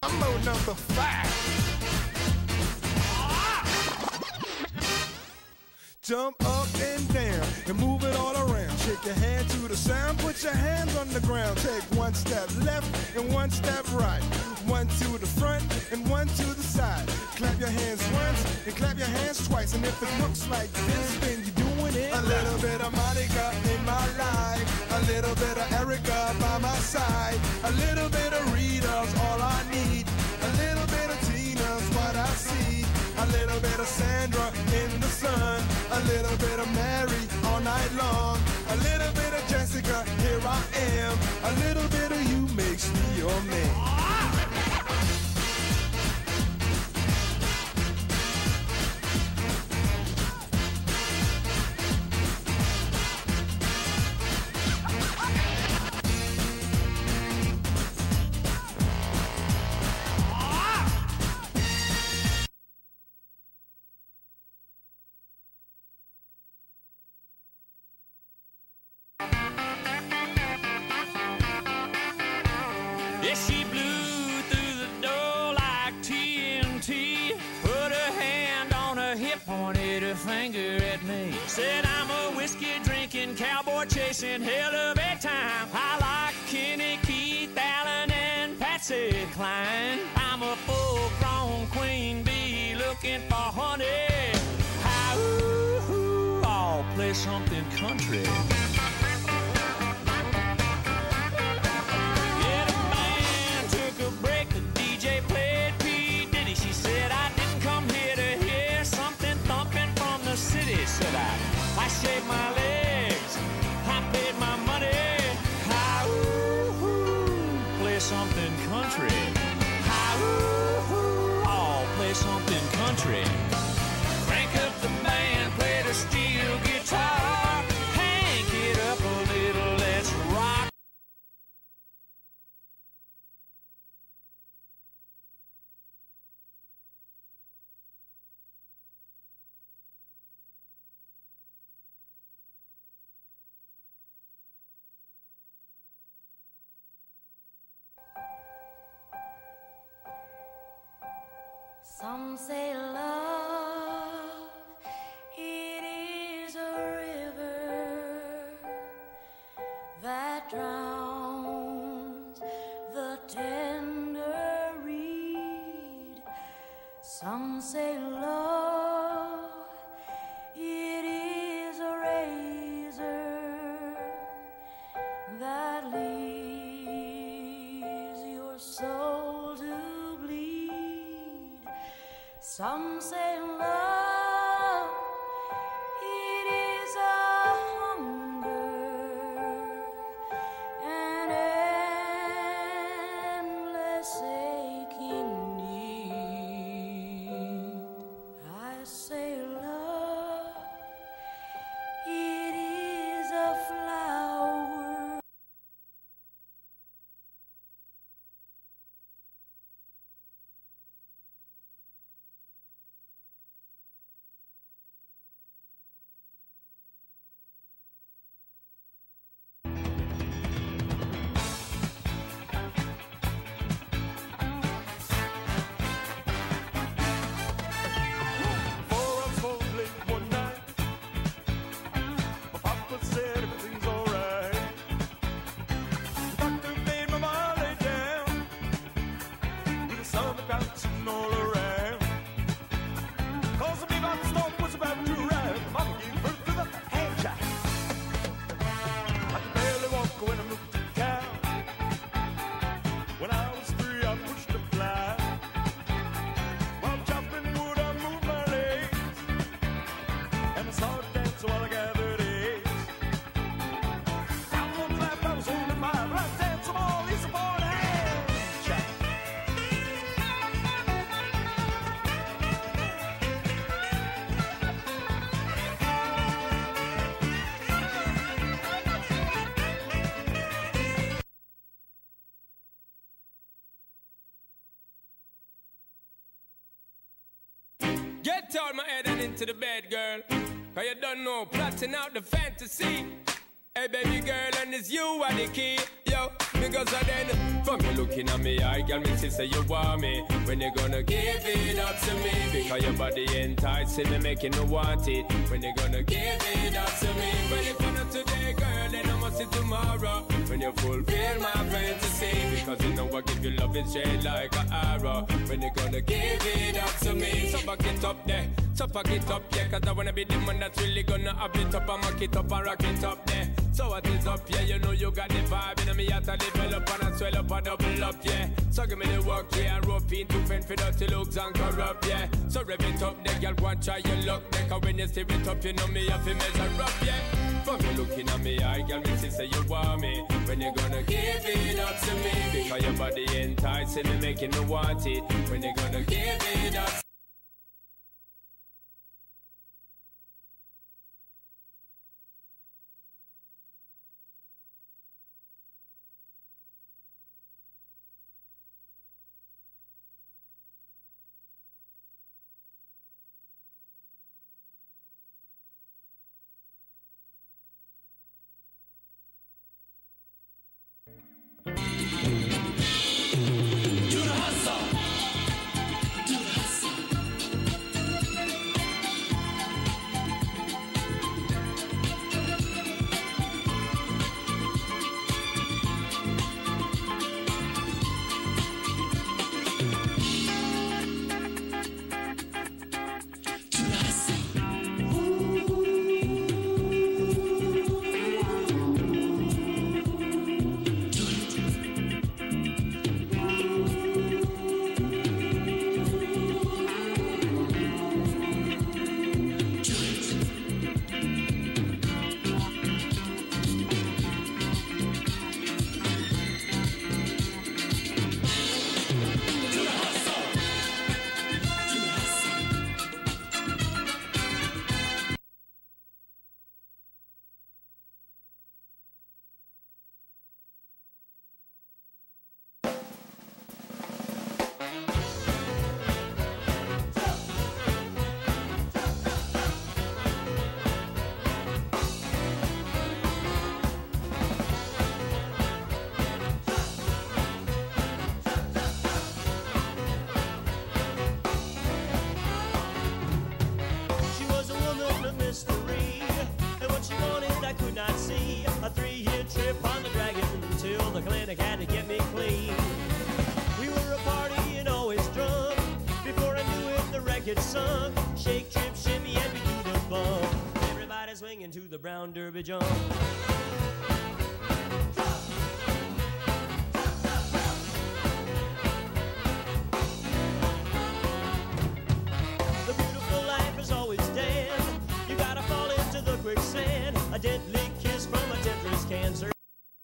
Mambo number 5. Jump up and down and move it all around. Shake your hand to the sound, put your hands on the ground. Take one step left and one step right. One to the front and one to the side. Clap your hands once and clap your hands twice. And if it looks like this, then you're doing it. A little bit of Monica in my life, a little bit of Erica by my side, a little bit of Rita's all I need, a little bit of Tina's what I see, a little bit of Sandra in the sun, a little bit of Mary all night long, a little bit of Jessica, here I am, a little bit of you makes me your man. Said I'm a whiskey drinking cowboy chasing hell of a time. I like Kenny, Keith, Allen, and Patsy Cline. I'm a full-grown queen bee looking for honey. How I'll play something country. Yeah, the band took a break. The DJ played P. Diddy. She said I didn't come here to hear something thumping from the city. Said I shaved my legs, I paid my money. How play something country. How I'll play something country. Crank up the band, play the steel guitar. Hank it up a little, let's rock. Some say love, it is a river that drowns the tender reed. Some say love, it is a razor that leaves your soul to bleed. Some say love, it is a hunger, an endless aching need. I say love, it is a flower. Get out my head and into the bed, girl. Cause you don't know, plotting out the fantasy. Hey, baby girl, and it's you are the key. Yo, Because of then, from you looking at me, I girl, me say you want me. When you gonna give it up to me? Because your body enticing me, making me want it. When you gonna give it up to me? Well, if you're not today, girl, then I must see tomorrow. When you fulfill my fantasy, because you know I give you love, it's straight like an arrow. When you gonna give it up to me? So back it up there, so pack it up, yeah. Cause I wanna be the man that's really gonna have it up and mock it up and rock it up there. So what is up, yeah, you know you got the vibe. And me have to develop and I swell up and double up, yeah. So give me the work, yeah, and rope in to fend for dirty looks and corrupt, yeah. So rev it up, there, girl, go and try your luck there. Cause when you steer it up, you know me have to measure up, yeah. From you looking at me, I girl, me say you want me. When you gonna give it up to me? Because your body enticing me, making me want it. When you gonna give it up? To the brown derby jump. The beautiful life is always damned. You gotta fall into the quicksand. A deadly kiss from a temptress cancer.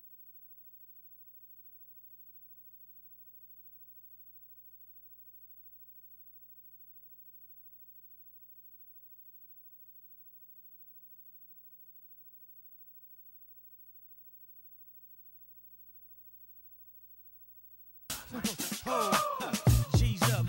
G's up,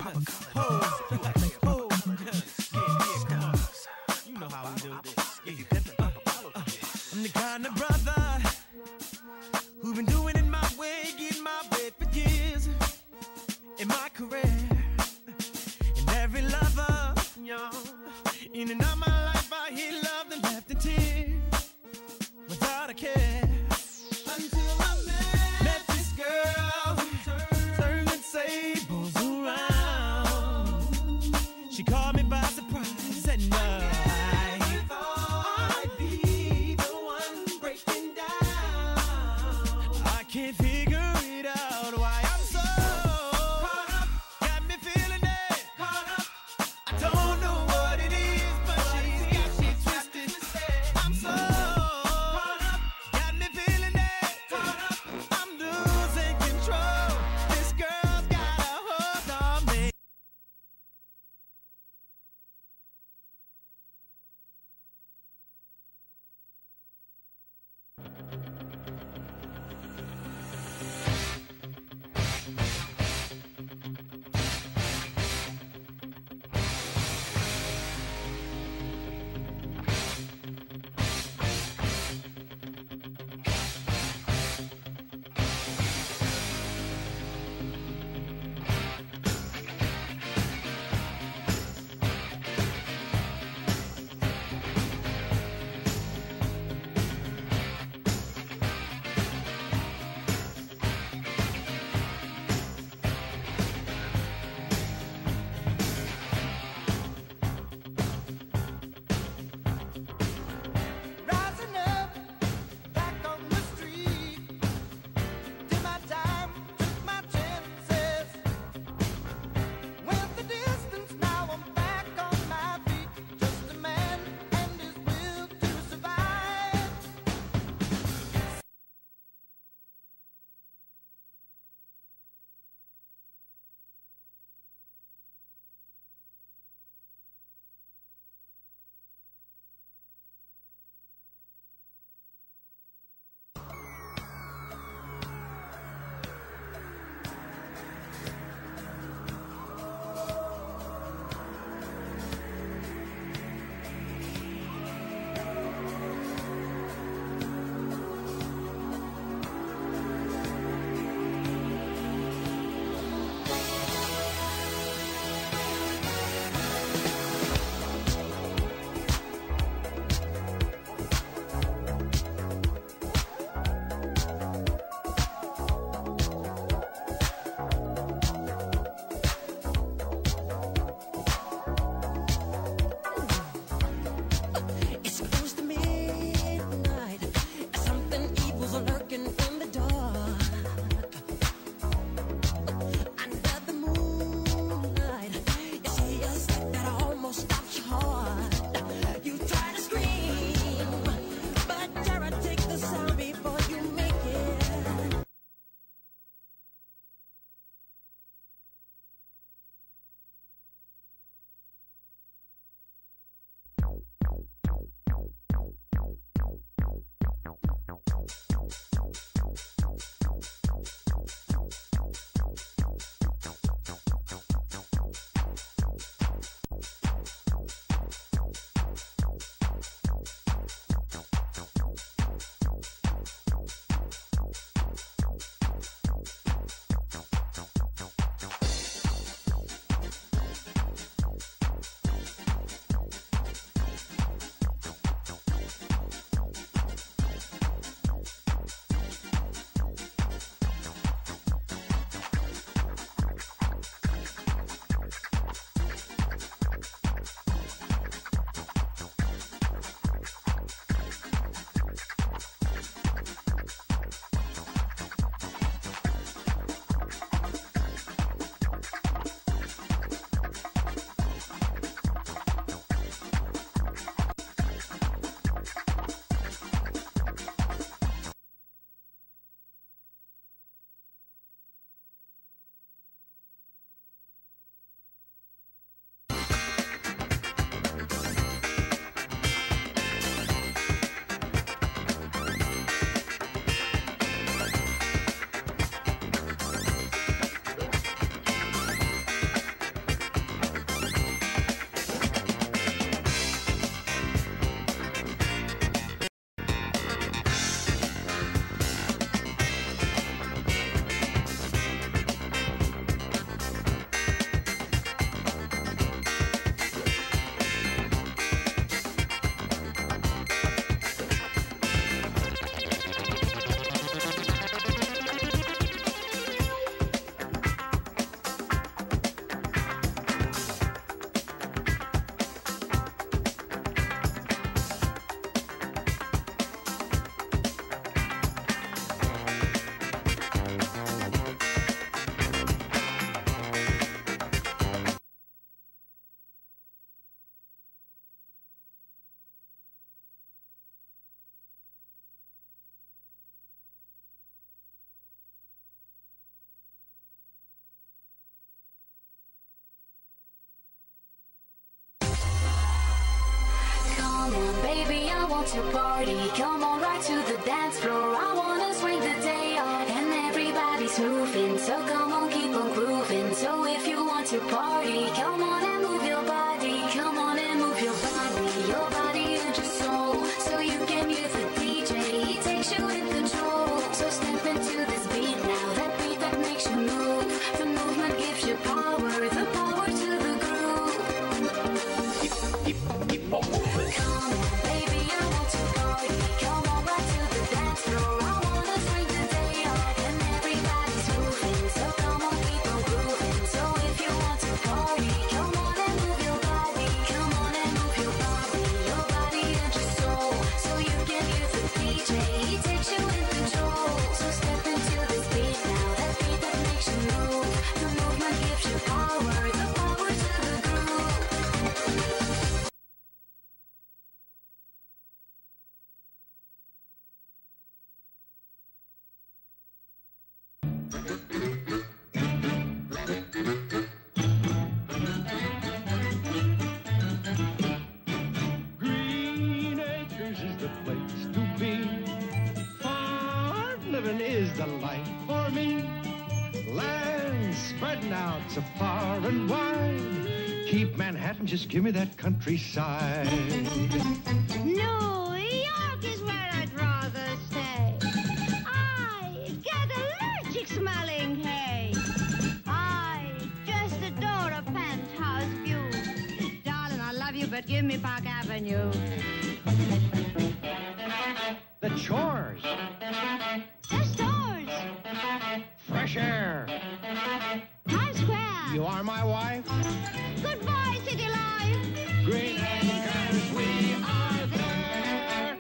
you know how we do this. I'm the kind of brother who been doing it my way, getting my way for years in my career. And every lover, y'all, in and out my life, I hear love and left in tears without a care. Until I met this girl, turning tables around. She caught me by surprise and I thought I'd be the one breaking down. I can't figure it out why I'm so caught up. Got me feeling it. Caught up. I don't know what it is, but she's got me twisted. I'm so caught up. Got me feeling it. Caught up. I'm losing control. This girl's got a hold on me. baby, I want to party. Come on right to the dance floor. I wanna swing the day off. And everybody's moving, so come on, keep on grooving. So if you want to party, come on and move your body. Come on and move your body and your soul. So you can hear the DJ, he takes you in control. So step into this beat now, that beat that makes you move. The movement gives you power, the power to the groove. Come on, baby, I want to party. Come on right to the dance floor. I wanna swing the day off. And everybody's moving, so come on, keep on grooving. So if you want to party, come on and move your body. Come on and move your body and your soul. So you can hear the DJ, he takes you in control. So step into this beat now, that beat that makes you move. The movement gives you power, the power to the groove. Green Acres is the place to be. Farm living is the life for me. Land spreading out so far and wide. Keep Manhattan, just give me that countryside. New York is where I'd rather stay. I get allergic smelling hay. I just adore a penthouse view. Darling, I love you, but give me Park Avenue. The chores, The stores, fresh air. Times Square. You are my wife. Goodbye, city life. Green Acres, we are there.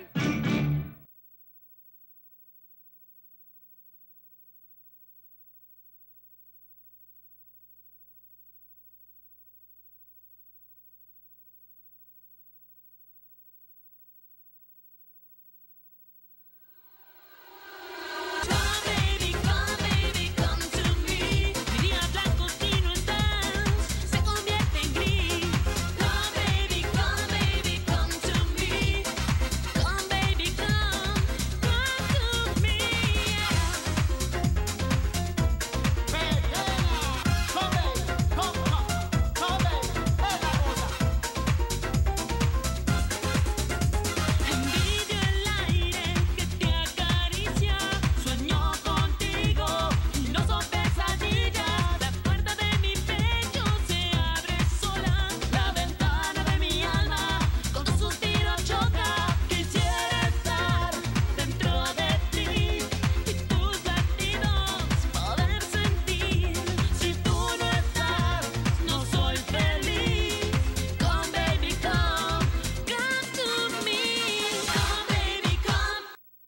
Come baby, come to me. Mi día blanco si no estás, se convierte en gris. Come baby, come to me. Come baby, come to me. Envidio el aire que te acaricia. Sueño contigo y no son pesadillas. La puerta de mi pecho se abre sola. La ventana de mi alma con tu suspiro choca. Quisiera estar dentro de ti y tus latidos poder sentir. Si tú no estás, no soy feliz. Come baby, come to me. Come baby, come.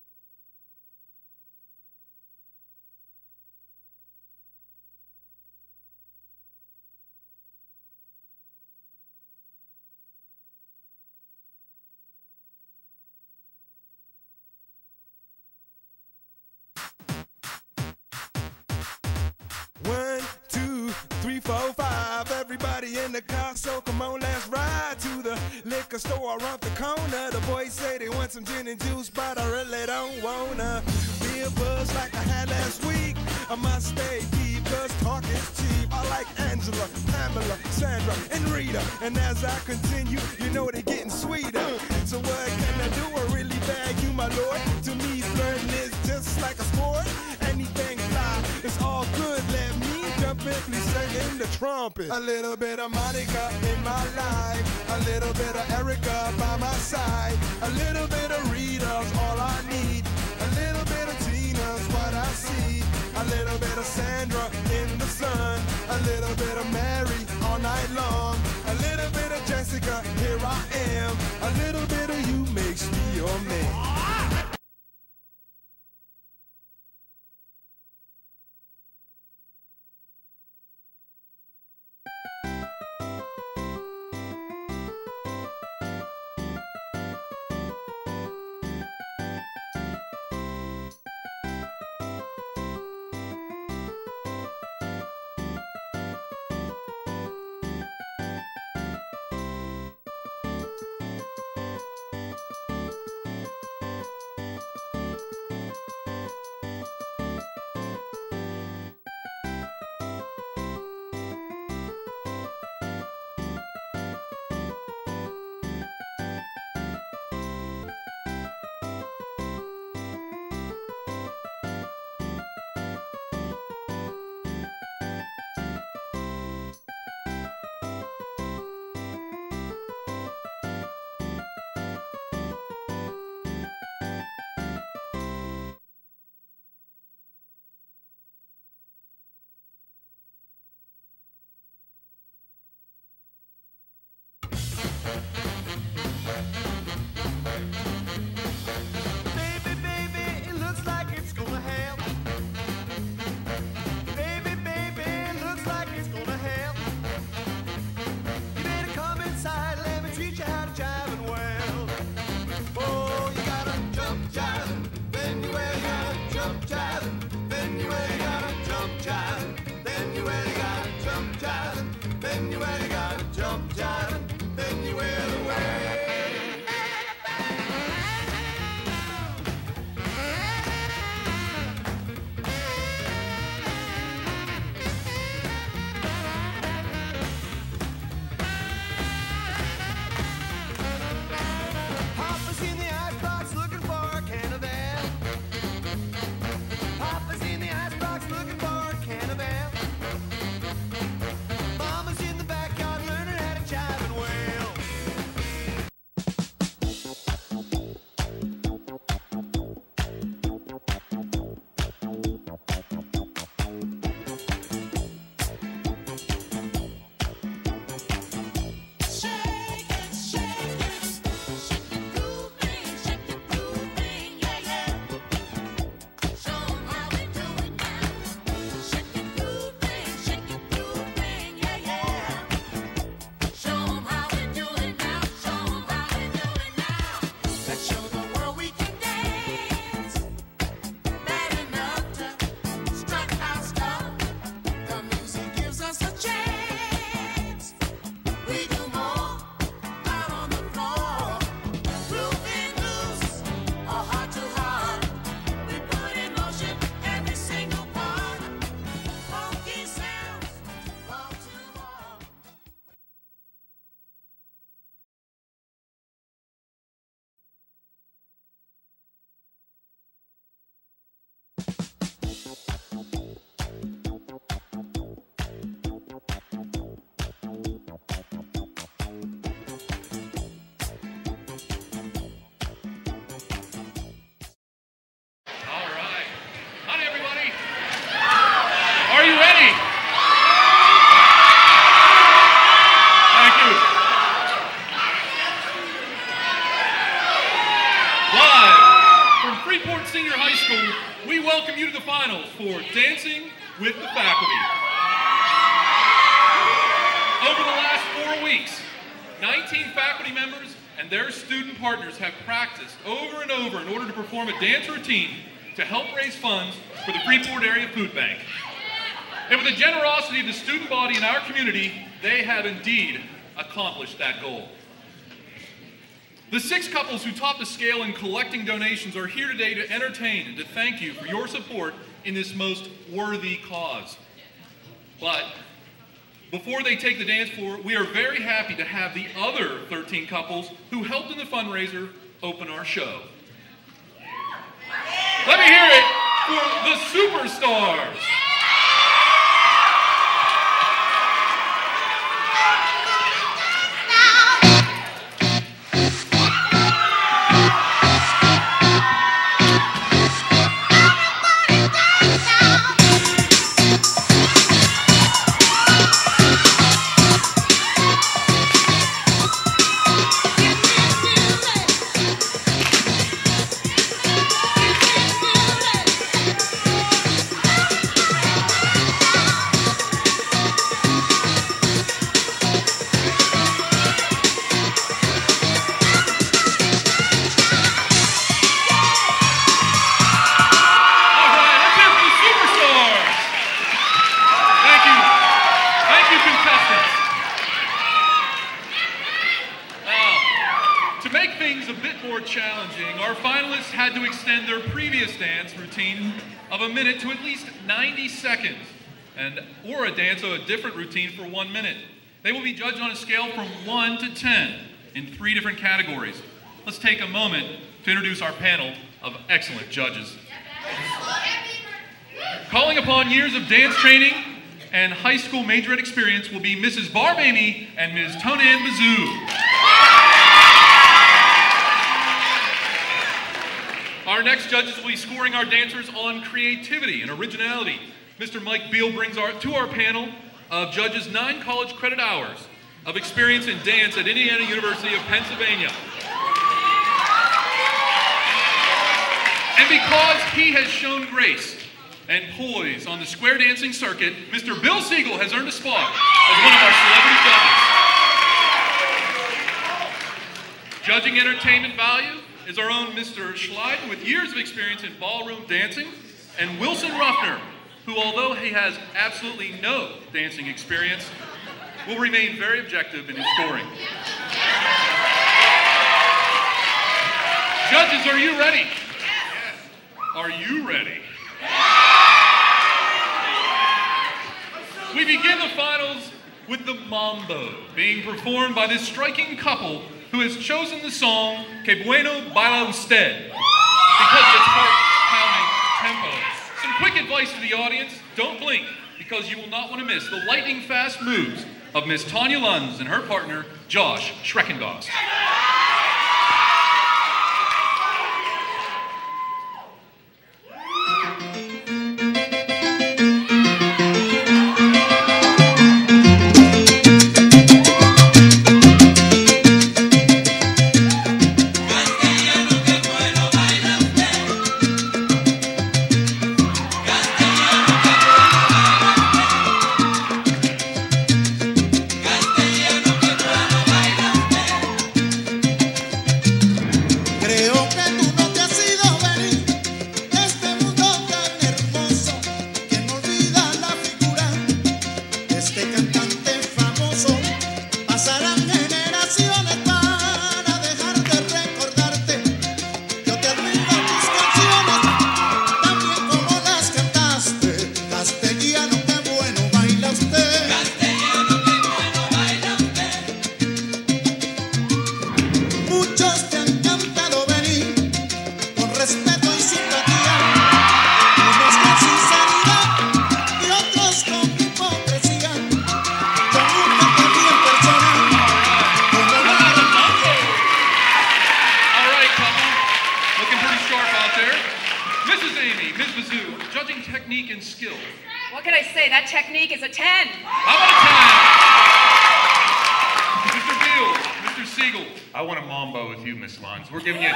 One, two, three, four, five. Everybody in the car, so come on, let's ride to the liquor store around the corner. The boys say they want some gin and juice, but I really don't wanna be a buzz like I had last week. I must stay deep, cause talk is cheap. I like Angela, Pamela, Sandra, and Rita. And as I continue, you know they're getting sweeter. So what can I do? I really bag you, my lord. To me, flirting is just like a sport. Anything fly, it's all good. Let me jump in, please sing in the trumpet. A little bit of Monica in my life, a little bit of Erica by my side, a little bit of Rita's all I need, a little bit of Tina's what I see, a little bit of Sandra in the sun, a little bit of Mary all night long, a little bit of Jessica, here I am, a little bit of you makes me your man. for Dancing with the Faculty. Over the last 4 weeks, 19 faculty members and their student partners have practiced over and over in order to perform a dance routine to help raise funds for the Freeport Area Food Bank. And with the generosity of the student body in our community, they have indeed accomplished that goal. The 6 couples who topped the scale in collecting donations are here today to entertain and to thank you for your support in this most worthy cause. But before they take the dance floor, we are very happy to have the other 13 couples who helped in the fundraiser open our show. Let me hear it for the Superstars. To at least 90 seconds, or a dance of a different routine for 1 minute. They will be judged on a scale from 1 to 10 in 3 different categories. Let's take a moment to introduce our panel of excellent judges. Calling upon years of dance training and high school majorette experience will be Mrs. Barb Amy and Ms. Tonan Bazoo. Our next judges will be scoring our dancers on creativity and originality. Mr. Mike Beal brings to our panel of judges 9 college credit hours of experience in dance at Indiana University of Pennsylvania. And because he has shown grace and poise on the square dancing circuit, Mr. Bill Siegel has earned a spot as one of our celebrity judges. Judging entertainment value is our own Mr. Schleiden with years of experience in ballroom dancing, and Wilson Ruffner, who although he has absolutely no dancing experience, will remain very objective in his scoring. Judges, are you ready? Are you ready? We begin the finals with the Mambo, being performed by this striking couple who has chosen the song Que Bueno Baila Usted because of its heart-pounding tempo. Some quick advice to the audience, don't blink, because you will not want to miss the lightning-fast moves of Miss Tanya Lunds and her partner, Josh Schreckendost. Castellano, que bueno baila usted. technique and skill. What can I say? That technique is a 10. How about a 10? Mr. Beals, Mr. Siegel. I want a mambo with you, Miss Lons. We're giving you a 10.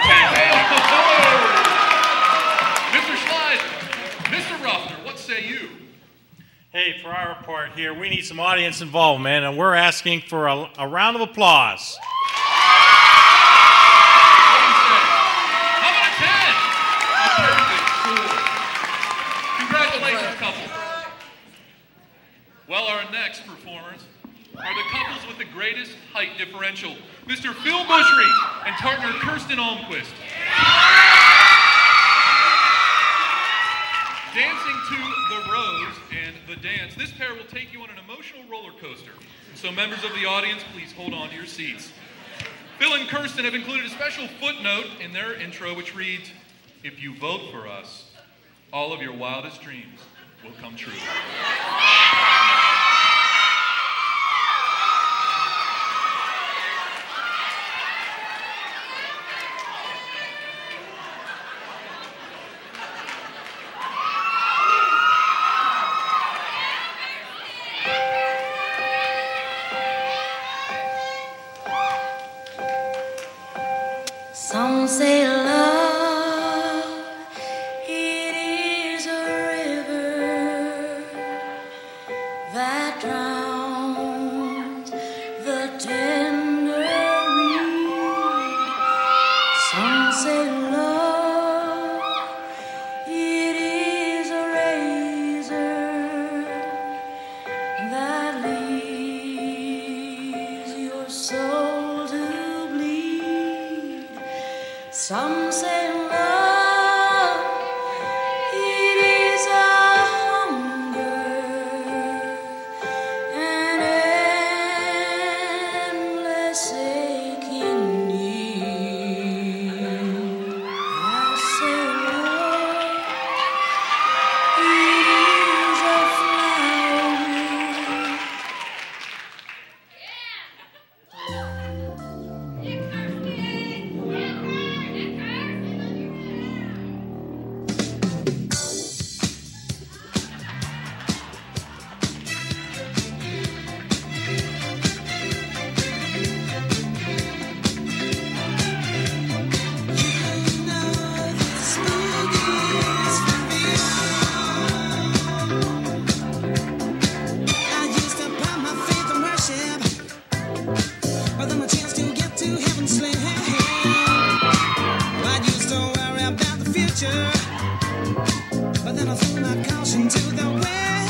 Mr. Schlide, Mr. Ruffner, what say you? Hey, for our part here, we need some audience involvement, and we're asking for a round of applause. How about a 10? A perfect score. Congratulations, couple. Well, our next performers are the couples with the greatest height differential, Mr. Phil Bushry and partner Kirsten Almquist. Dancing to The Rose and The Dance, this pair will take you on an emotional roller coaster. So members of the audience, please hold on to your seats. Phil and Kirsten have included a special footnote in their intro which reads, "If you vote for us, all of your wildest dreams will come true." Some say love, it is a river that drowns the tender reed. Some say love, it is a razor that leaves your soul to bleed. Some say love, it is a hunger, an endless aching need. I say love, it is a flower. I used to put my faith in worship, but then my chance to get to heaven slim. I used to worry about the future, but then I threw my caution to the wind.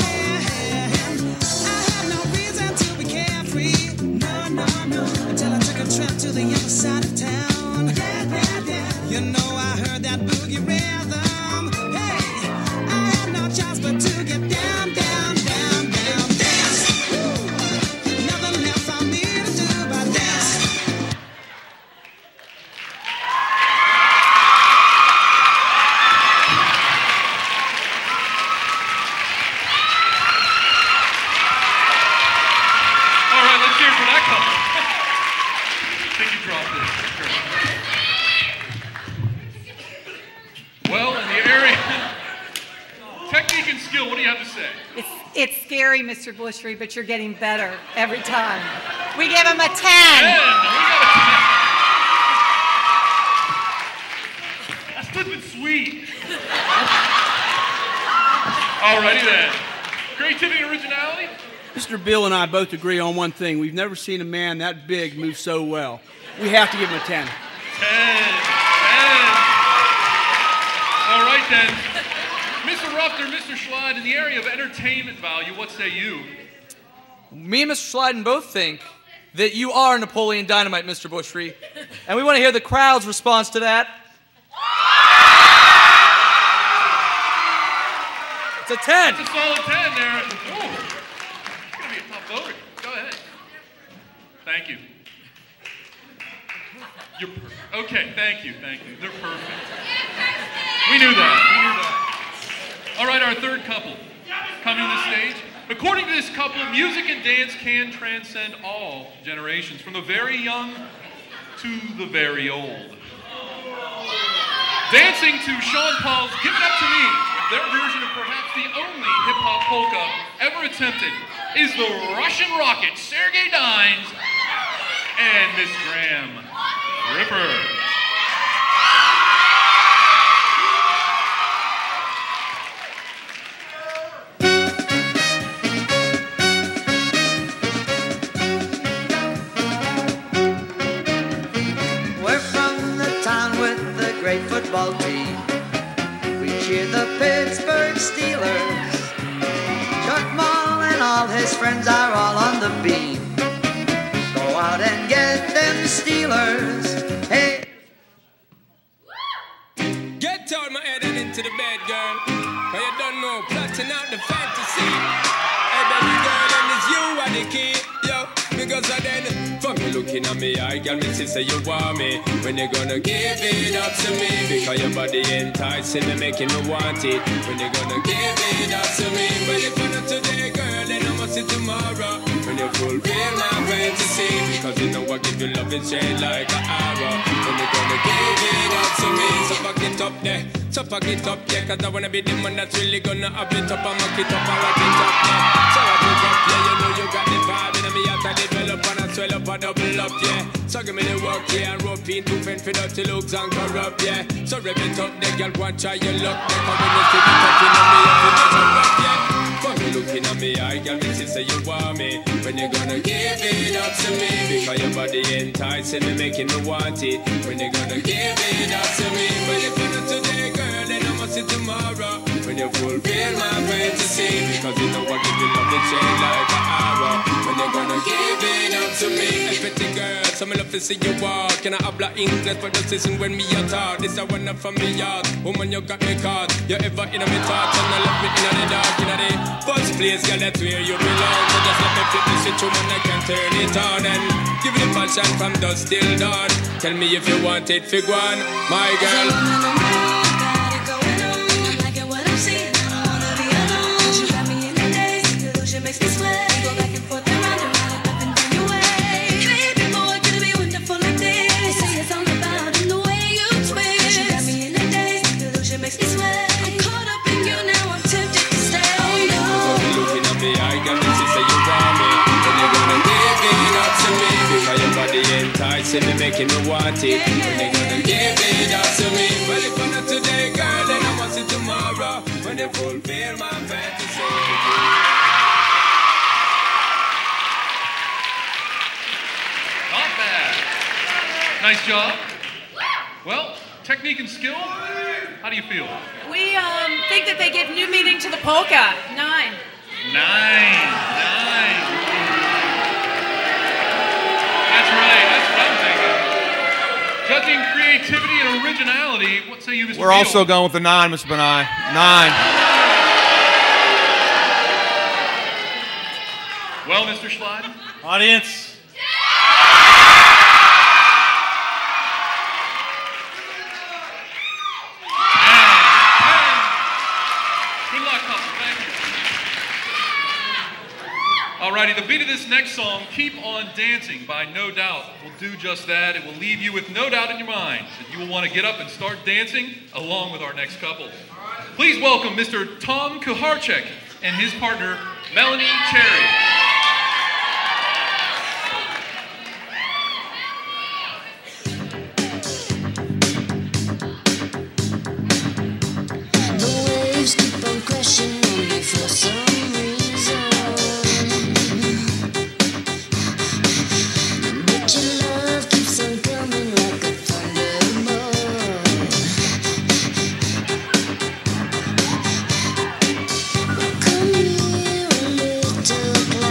I had no reason to be carefree, no, until I took a trip to the other side of town. You know I heard that boogie rhythm. Hey, I had no choice but to get down, down, down, down, dance. Nothing left for me to do but dance. All right, let's hear it for that couple. I think you dropped it. Well, in the area, technique and skill, what do you have to say? It's scary, Mr. Bushry, but you're getting better every time. We give him a 10. We got a 10. That's flippin' sweet. Alrighty then. Creativity and originality? Mr. Bill and I both agree on one thing. We've never seen a man that big move so well. We have to give him a 10. 10. All right then. Mr. Ruffner, Mr. Schlide, in the area of entertainment value, what say you? Me and Mr. Schleiden both think that you are Napoleon Dynamite, Mr. Bushry. And we want to hear the crowd's response to that. It's a 10. It's a solid 10 there. Ooh. It's going to be a tough voter. Go ahead. Thank you. You're perfect. Okay, thank you. They're perfect. We knew that. All right, our third couple coming to the stage. According to this couple, music and dance can transcend all generations, from the very young to the very old. Dancing to Sean Paul's Give It Up to Me. their version of perhaps the only hip-hop polka ever attempted is the Russian Rocket, Sergei Dines, and Miss Graham Ripper. We're from the town with the great football team. We cheer the Pittsburgh Steelers. Chuck Moll and all his friends are all on the beam. Go out and get them Steelers. Hey. Get out my head and into the bed, girl. Cause you don't know, plotting out the fantasy. Hey, baby girl, and it's you are the key, yo. Because I then, from you looking at me, I got me to say you want me. When you gonna give it up to me? Because your body enticing me, making me want it. When you gonna give it up to me? Well, if you're not today, girl, then I must see tomorrow. When you fulfill my fantasy. Because you know I give you love and shade like an arrow. When you gonna give it up to me? So fuck it up there, so fuck it up there. Cause I wanna be the man that's really gonna up it up and mock it up and rock it up there. So rock it up, yeah, you know you got the vibe in me out and develop and I swell up and double up, yeah. So give me the work, yeah, and rope in to fend for dirty looks and corrupt, yeah. So rev it up, the girl want try your luck. Then come when you see me touching on me, you feel measure up, yeah. From you looking at me, I girl, me say you want me. When you gonna give it up to me? Because your body enticing me, making me want it. When you gonna give it up to me? Well, if you're not today, girl, then I must see tomorrow. When you fulfill my fantasy. Because you know I give you love and shade like an arrow. When you gonna give it up to me? Hey, pretty girl, so me love to see you walk. Can I habla English for the season when me a talk? This a one up from me yard. Woman, you got me caught. You ever in me thoughts and I left me in the dark, in the first place, girl, that's where you belong. So just let me flip the switch, woman, I can turn it on and give you the passion from dusk till dawn. Tell me if you want it, fig one, my girl. Makes me sweat. Go back and forth and round and round, up and down your way. Baby boy, could it be wonderful like this? They say it's all about in the way you twist. You got me in the daze, delusion makes me sweat. I'm caught up in you now, I'm tempted to stay. Oh no. You looking at me, I got me to say you want me. When you gonna give it up to me? Because your body enticing me, making me want it. When you gonna give it up to me? Well, if I'm not today, girl, then I must see tomorrow. When you fulfill my fantasy. Nice job. Well, technique and skill, how do you feel? We think that they give new meaning to the polka. 9. 9. That's right, that's what I'm thinking. Judging creativity and originality, what say you, Mr. We're Beal? also going with the 9, Mr. Benai. 9. Well, Mr. Schlad? Audience. Alrighty, the beat of this next song, Keep On Dancing by No Doubt, will do just that. It will leave you with no doubt in your mind that you will want to get up and start dancing along with our next couple. Please welcome Mr. Tom Kuharchek and his partner, Melanie Cherry. The waves keep on crashing on me for some reason. But your love keeps on coming like a thunderbolt. Come here a little closer.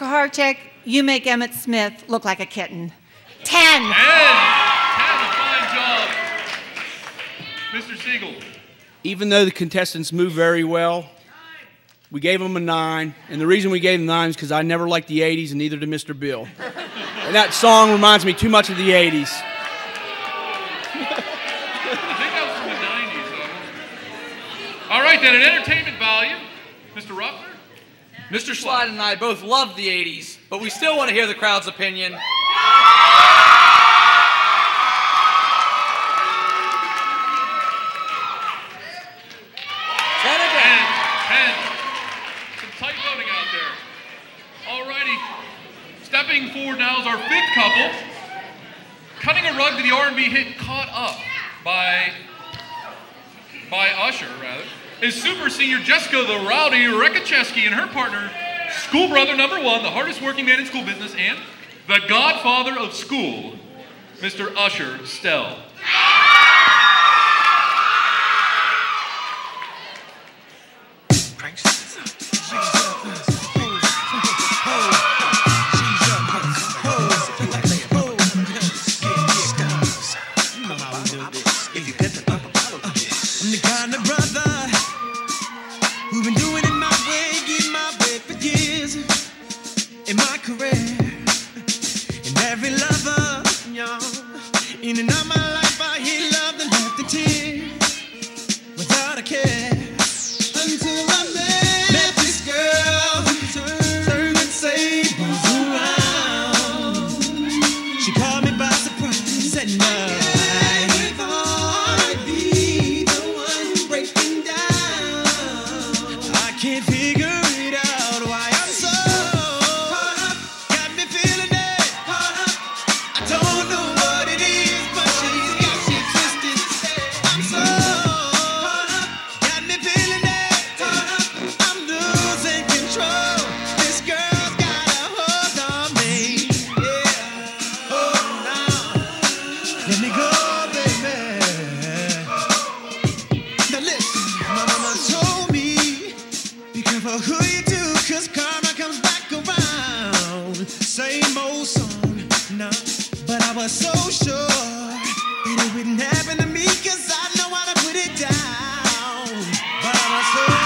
Kuharchek, you make Emmett Smith look like a kitten. 10. 10, a fine job. Mr. Siegel. Even though the contestants moved very well, we gave them a 9. And the reason we gave them 9 is because I never liked the 80s, and neither did Mr. Bill. And that song reminds me too much of the 80s. All right, then, an entertainment value. Mr. Ruffner? Mr. Slide and I both love the 80s, but we still want to hear the crowd's opinion. 10 again. 10. Some tight voting out there. All righty. Stepping forward now is our 5th couple. Cutting a rug to the R&B hit Caught Up by Usher, rather, is super senior Jessica the Rowdy Rekacheski and her partner, school brother number 1, the hardest working man in school business, and the godfather of school, Mr. Usher Stell. In and out my life, I hear love and left the tears without a care. Until I met this girl, turned and sables around. She caught me by surprise at night. I thought I'd be the one breaking down. I can't figure it out why I'm so caught up. Got me feeling it. Caught up. I don't know what it is. Same old song, no, but I was so sure that it wouldn't happen to me, 'cause I know how to put it down. But I was so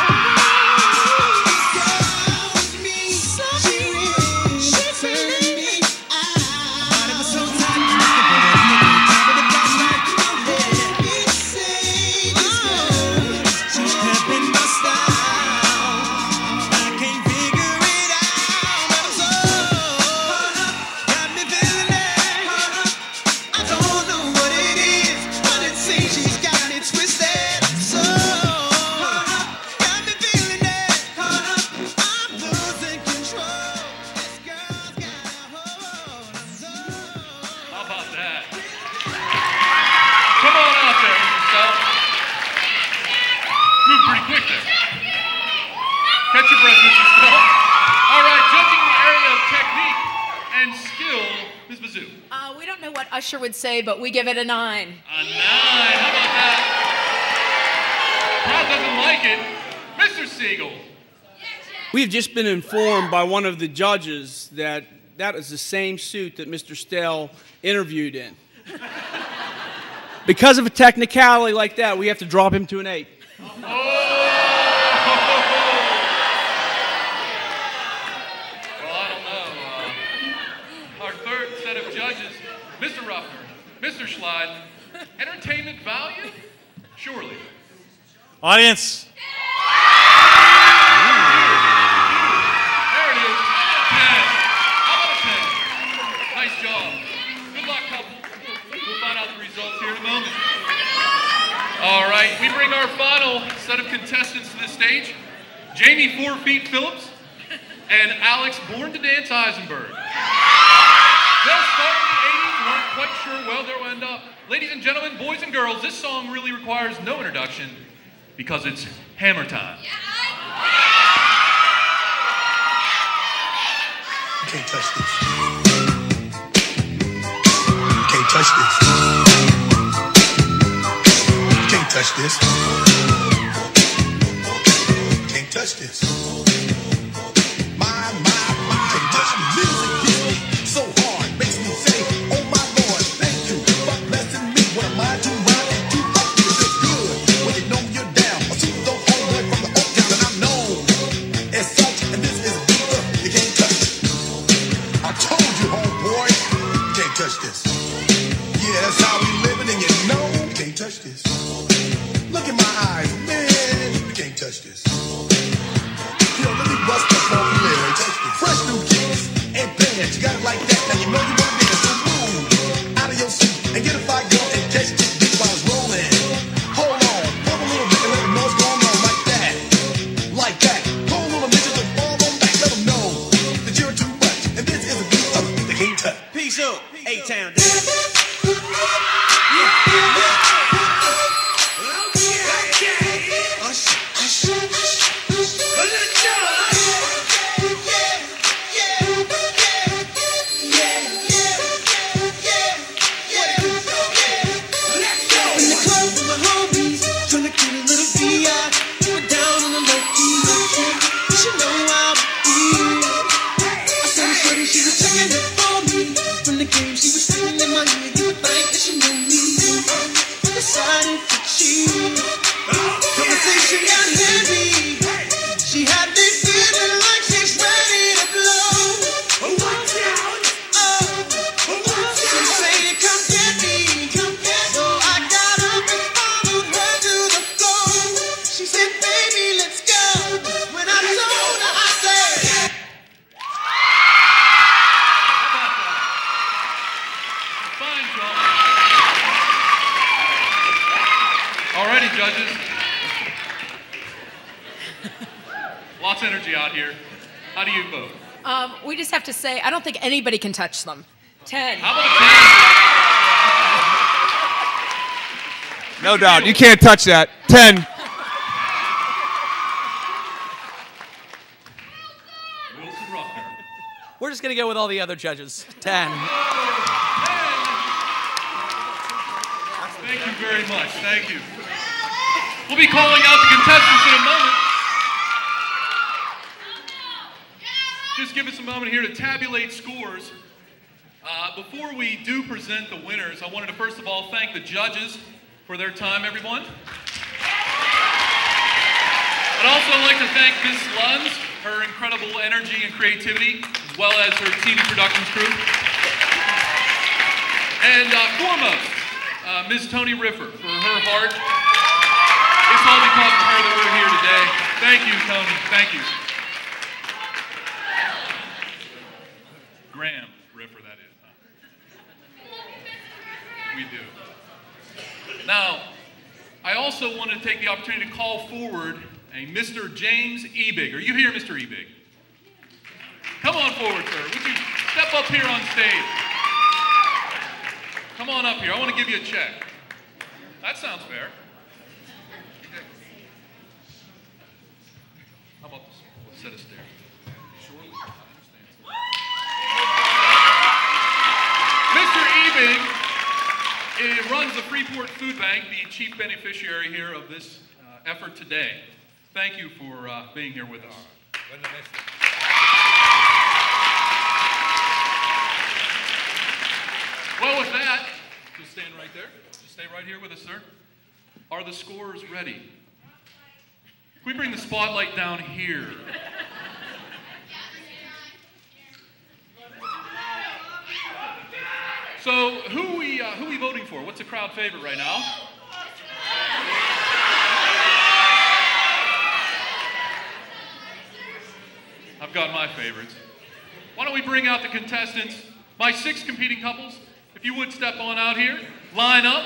catch your breath, Mr. Stell. All right, judging the area of technique and skill, Ms. Bazoo. We don't know what Usher would say, but we give it a 9. A 9, how about that? Crowd doesn't like it. Mr. Siegel. We have just been informed by one of the judges that that is the same suit that Mr. Stell interviewed in. Because of a technicality like that, we have to drop him to an 8. Mr. Ruffner, Mr. Schliden, entertainment value? Surely. Audience. There it is. 10. How about a 10? Nice job. Good luck, couple. We'll find out the results here in a moment. All right, we bring our final set of contestants to the stage. Jamie 4 Feet Phillips and Alex Born to Dance Eisenberg. They'll start in the 80s, weren't quite sure where they'll end up. Ladies and gentlemen, boys and girls, this song really requires no introduction because it's hammer time. You can't touch this. You can't touch this. You can't touch this. You can't touch this. My, you can't touch this. get a fire and catch this beat while it's rolling. Hold on, pump a little bit and let them know what's going on like that. Like that. Pull a little bitches and fall on back. Let them know that you're too much. And this is a beat of the King Tut. Peace up, A-Town. Conversation got heavy. She had me feeling like she's ready to blow. Watch out! She said, "Come get me, come get me." So I got up and followed her to the floor. She said, "Baby, let's go." When I told her, I said, Fine, Joe. Alrighty, judges. Lots of energy out here. How do you vote? We just have to say, I don't think anybody can touch them. 10. How about a 10? No doubt. You can't touch that. 10. Wilson Rucker. We're just going to go with all the other judges. 10. Thank you very much. Thank you. We'll be calling out the contestants in a moment. Just give us a moment here to tabulate scores. Before we do present the winners, I wanted to first of all thank the judges for their time, everyone. I'd also like to thank Ms. Lunds, her incredible energy and creativity, as well as her TV productions crew. And foremost, Ms. Tony Riffer for her heart. It's all because of her that we're here today. Thank you, Tony. Thank you. Graham Riffer, that is. Huh? We do. Now, I also want to take the opportunity to call forward a Mr. James Ebig. Are you here, Mr. Ebig? Come on forward, sir. Would you step up here on stage? Come on up here. I want to give you a check. That sounds fair. How about this? Let's set a stairs. Mr. Ebig runs the Freeport Food Bank, the chief beneficiary here of this effort today. Thank you for being here with us. Well, with that, just stand right there. Just stay right here with us, sir. Are the scores ready? Can we bring the spotlight down here? So, who we voting for? What's the crowd favorite right now? I've got my favorites. Why don't we bring out the contestants? My 6 competing couples. If you would step on out here, line up.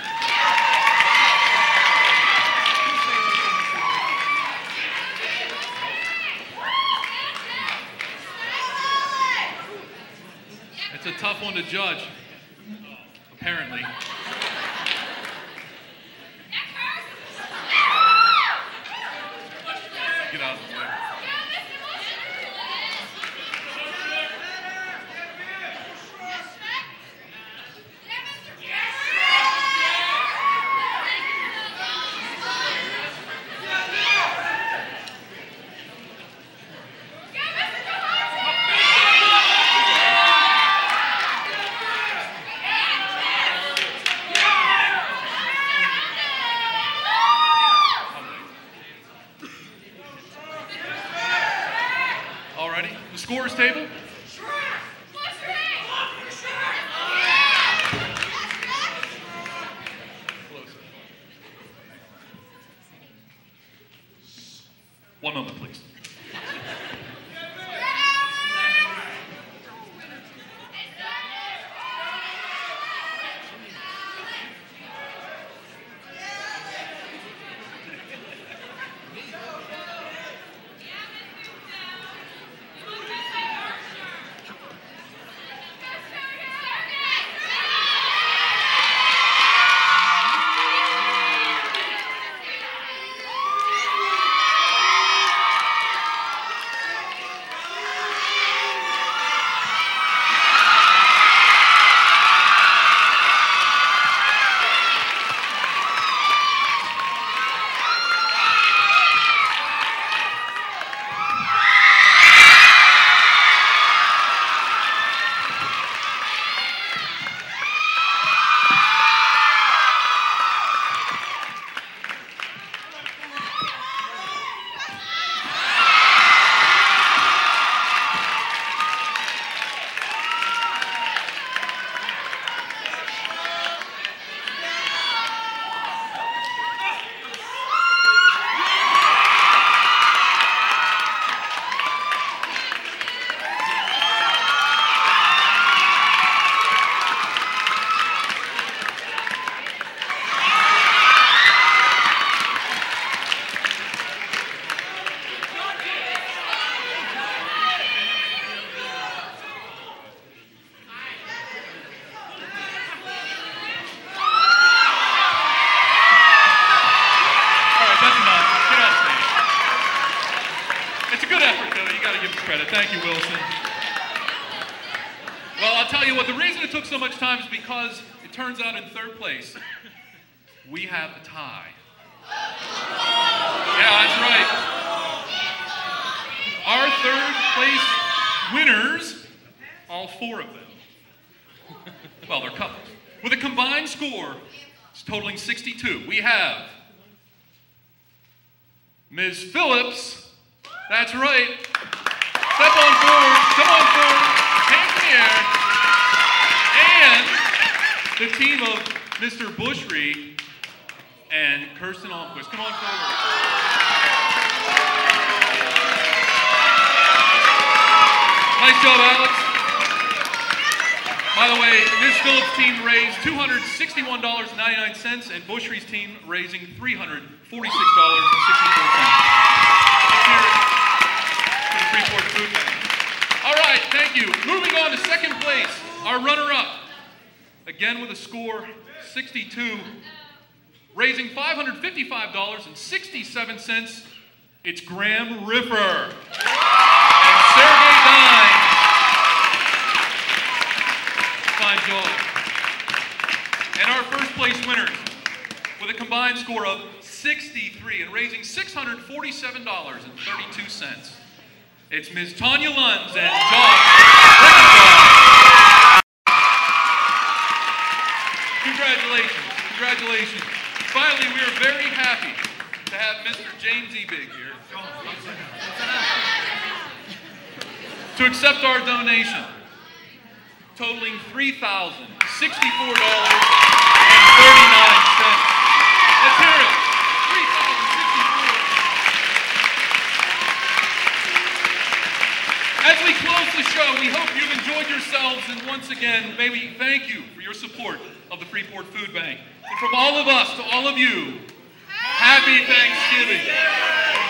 It's a tough one to judge, apparently. Get out of the way. Scores table. One moment, please. credit. Thank you, Wilson. Well, I'll tell you what, the reason it took so much time is because it turns out in third place, we have a tie. Yeah, that's right. Our third place winners, all four of them, well, they're couples, with a combined score totaling 62. We have Ms. Phillips, that's right. Step on forward, come on forward, hands in the air. And the team of Mr. Bushry and Kirsten Almquist. Come on forward. Nice job, Alex. By the way, Ms. Phillips' team raised $261.99 and Bushry's team raising $346.64. Let's hear it for the Freeport Food Bank. All right, thank you. Moving on to second place, our runner-up. Again with a score 62, raising $555.67. It's Graham Riffer and Sergey Dine. Fine job. And our first place winners with a combined score of 63 and raising $647.32. It's Ms. Tanya Lunds and Josh Rickenbaugh. Congratulations, congratulations. Finally, we are very happy to have Mr. James Ebig here to accept our donation, totaling $3,064.39. Let's hear it. $3,064. As we close the show, we hope you've enjoyed yourselves, and once again, may we thank you for your support of the Freeport Food Bank. And from all of us to all of you, happy Thanksgiving.